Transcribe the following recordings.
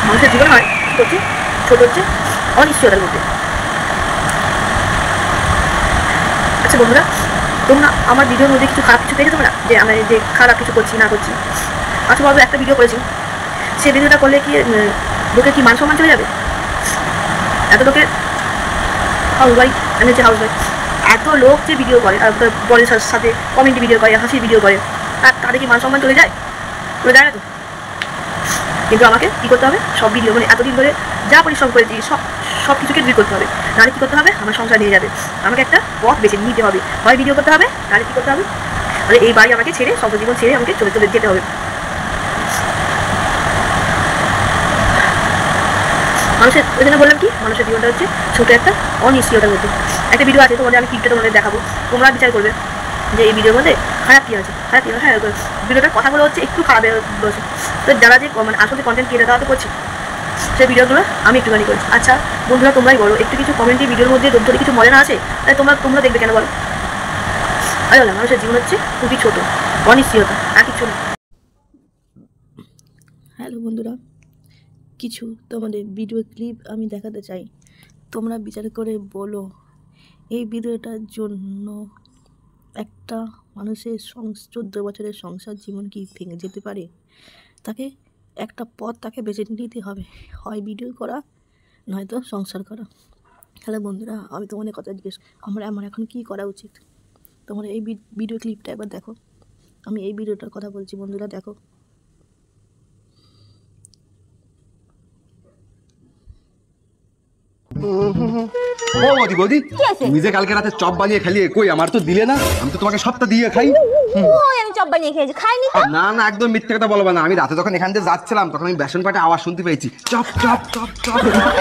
মানুষের জীবন হয় কী করছে, ছোট হচ্ছে অনিশ্চয়তার মধ্যে। আচ্ছা বন্ধুরা, তোমরা আমার ভিডিওর মধ্যে কিছু খারাপ কিছু পেয়েছো তোমরা, যে আমি যে খারাপ কিছু করছি না করছি? আচ্ছা বলবো, একটা ভিডিও করেছি, সেই ভিডিওটা করলে কি লোকের কি মান সম্মান চলে যাবে? এত লোকের হাউস ওয়াইফ, আমি হচ্ছে হাউস ওয়াইফ, এত লোক যে ভিডিও করে, বরের সাথে কমেন্টি ভিডিও করে, হাসির ভিডিও করে, তাদের কি মান সম্মান চলে যায়? চলে যায় না তো। কিন্তু আমাকে কী করতে হবে, সব ভিডিও মানে এতদিন ধরে যা পরিশ্রম করেছি সব কিছুকে ডিলিট করতে হবে। নাহলে কী করতে হবে, আমার সংসার নিয়ে যাবে। আমাকে একটা পথ বেছে নিতে হবে, হয় ভিডিও করতে হবে, নাহলে কী করতে হবে, মানে এই বাড়ি আমাকে ছেড়ে, সংসার জীবন ছেড়ে আমাকে চলে যেতে হবে। মানুষের ওই জন্য বললাম কি, মানুষের জীবনটা হচ্ছে ছোটো একটা অনিশ্চয়তার মধ্যে। একটা ভিডিও আছে তোমাদের, আমি ক্লিপটা তোমাদের দেখাবো, তোমরা বিচার করবে যে এই ভিডিওর মধ্যে খারাপ কী আছে। খারাপ কী, হ্যাঁ ভিডিওটার কথাগুলো হচ্ছে একটু খারাপ বলছে, তো যারা যে মানে আসলে কন্টেন্ট ক্রিয়েটার তারা তো করছে, সেই ভিডিওগুলো আমি একটুখানি করছি। আচ্ছা বন্ধুরা, তোমরাই বলো, একটু কিছু কমেন্টে ভিডিওর মধ্যে যদি কিছু মজা না আছে, তাহলে তোমরা দেখবে কেন বলো? আরে বলো, মানুষের জীবন হচ্ছে খুবই ছোটো, অনিশ্চয়তা, আর কিছু না। হ্যালো বন্ধুরা, কিছু তোমাদের ভিডিও ক্লিপ আমি দেখাতে চাই, তোমরা বিচার করে বলো এই ভিডিওটার জন্য একটা মানুষের 14 বছরের সংসার জীবন কি ভেঙে যেতে পারে? তাকে একটা পথ তাকে বেছে নিতে হবে, হয় ভিডিও করা নয়তো সংসার করা। হ্যালো বন্ধুরা, আমি তোমাদের কথা জিজ্ঞেস, আমার এখন কি করা উচিত? তোমরা এই ভিডিও ক্লিপটা একবার দেখো, আমি এই ভিডিওটার কথা বলছি বন্ধুরা, দেখো। বৌদি, তুমি যে কালকে রাতে চপ বানিয়ে খেলিয়ে, কই আমার তো দিলে না? আমি তো তোমাকে সবটা দিয়ে খাই। আমি চপ বানিয়ে খেয়েছি, খাইনি তো। না না, একদম মিথ্যে কথা বলবা না। আমি রাতে যখন এখান থেকে যাচ্ছিলাম, তখন আমি বেসন পাটে আওয়াজ শুনতে পেয়েছি, চপ চপ চপ চপ।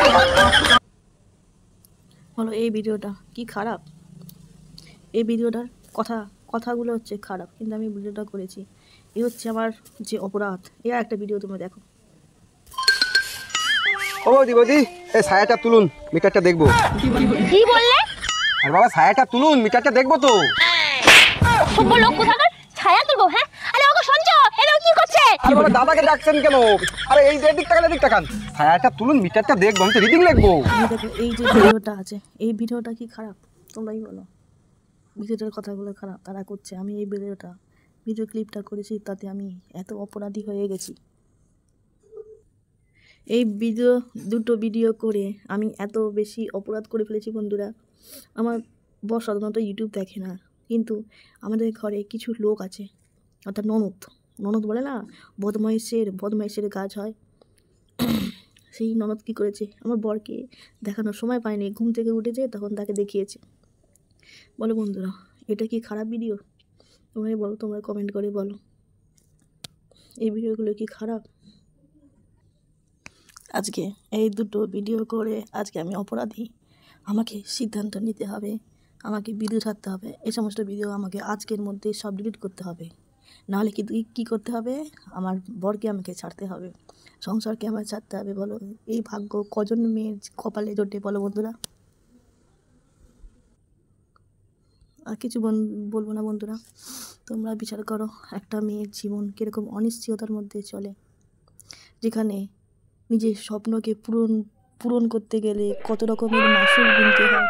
বলো এই ভিডিওটা কি খারাপ? এই ভিডিওটার কথাগুলো হচ্ছে খারাপ, কিন্তু আমি ভিডিওটা করেছি, এই হচ্ছে আমার যে অপরাধ। এই একটা ভিডিও তোমরা দেখো। ও বৌদি, এই ছায়াটা তুলুন, মিটারটা দেখবো। কি বললে? আর বাবা, ছায়াটা তুলুন, মিটারটা দেখবো তো। সভ্য লোক কোথাকার, ছায়া তুলবো? হ্যাঁ, আরে ওগো শুনছো, এরা কি করছে? আরে বাবা, দাদাকে ডাকছেন কেন? আরে এই দিক তাকান, এদিক তাকান, ছায়াটা তুলুন, মিটারটা দেখবো, আমি তো রিডিং লিখবো। দেখো এই যে ভিডিওটা আছে, এই ভিডিওটা কি খারাপ? তোমরাই বলো। ভিডিওটার কথাগুলো খারাপ তারা করছে, আমি এই ভিডিও ক্লিপটা করেছি, তাতে আমি এত অপরাধী হয়ে গেছি। এই দুটো ভিডিও করে আমি এত বেশি অপরাধ করে ফেলেছি বন্ধুরা। আমার বর সাধারণত ইউটিউব দেখে না, কিন্তু আমাদের ঘরে কিছু লোক আছে, অর্থাৎ ননদ বলে না, বদমাইশের কাজ হয়। সেই ননদ কী করেছে, আমার বরকে দেখানোর সময় পায়নি, ঘুম থেকে উঠেছে তখন তাকে দেখিয়েছে। বলো বন্ধুরা, এটা কি খারাপ ভিডিও? তোমরাই বলো, তোমরা কমেন্ট করে বলো এই ভিডিওগুলো কি খারাপ? আজকে এই দুটো ভিডিও করে আজকে আমি অপরাধী, আমাকে সিদ্ধান্ত নিতে হবে, আমাকে ভিডিও ছাড়তে হবে। এই সমস্ত ভিডিও আমাকে আজকের মধ্যে সব ডিলিট করতে হবে, নাহলে কিন্তু কী করতে হবে, আমার বরকে আমাকে ছাড়তে হবে, সংসারকে আমাকে ছাড়তে হবে। বলো এই ভাগ্য কজন মেয়ের কপালে জোটে বলো বন্ধুরা? আর কিছু বলবো না বন্ধুরা, তোমরা বিচার করো একটা মেয়ের জীবন কীরকম অনিশ্চয়তার মধ্যে চলে, যেখানে নিজের স্বপ্নকে পূরণ করতে গেলে কত রকমের মাসুল গুনতে হয়।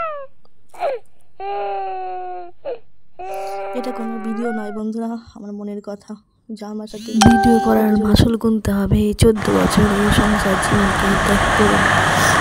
এটা কোনো ভিডিও নয় বন্ধুরা, আমার মনের কথা, যা আমার সাথে ভিডিও করার মাসুল গুনতে হবে। এই 14 বছরের সংসার জীবনকে ত্যাগ করে